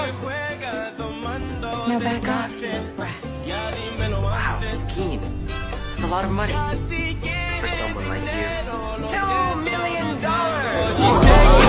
Now back off, you little brat. Wow, skiing. It's a lot of money. For someone like you.